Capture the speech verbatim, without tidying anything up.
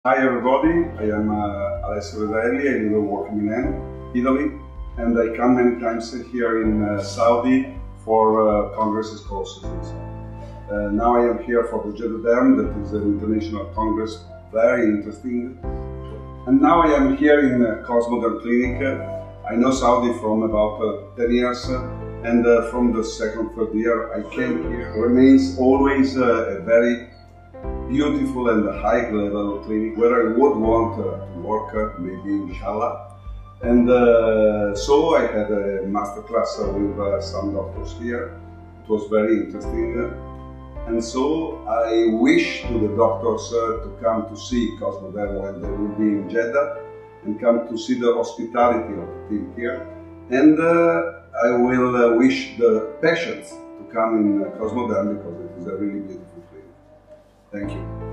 Hi everybody, I am uh, Alessio Redelli, I live and work in Milan, Italy, and I come many times here in uh, Saudi for uh, congresses, courses and so on. Uh, now I am here for the Jeddah Derm, that is an international congress, very interesting. And now I am here in uh, Cosmoderm Clinic. I know Saudi from about uh, ten years, uh, and uh, from the second, third year I came here. It remains always uh, a very beautiful and high-level clinic where I would want uh, to work, uh, maybe inshallah. And uh, so I had a master class uh, with uh, some doctors here. It was very interesting. Uh, and so I wish to the doctors uh, to come to see Cosmoderm when they will be in Jeddah and come to see the hospitality of the team here. And uh, I will uh, wish the patients to come in uh, Cosmoderm because it is a really beautiful clinic. Thank you.